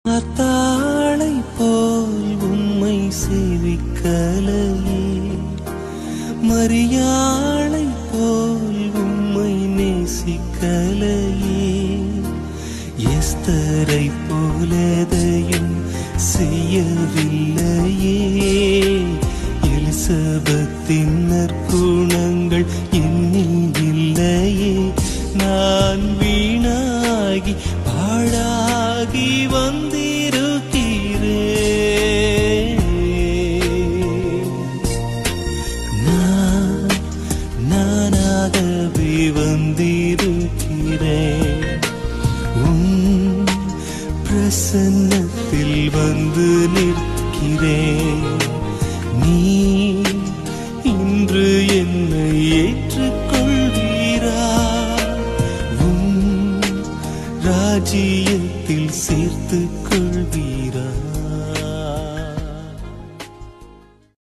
தாளை போல் உம்மை சேவிக்கலையே, மரியாளை போல் உம்மை நேசிக்கலையே, எஸ்தரை போலதையும் செய்யவில்லையே, எலிசபெத்தின் நற்குணங்கள் என்னில் இல்லையே, நான் வீணாகி பாழாகி வந்திருக்கிறேன். நானாகவே வந்திருக்கிறேன். உன் பிரசன்னத்தில் வந்து நிற்கிறேன். நீ இன்று என்னை ஏற்றுக்கொள்வீரா? ராஜ்யத்தில் சேர்த்துக் கொள்வீர்.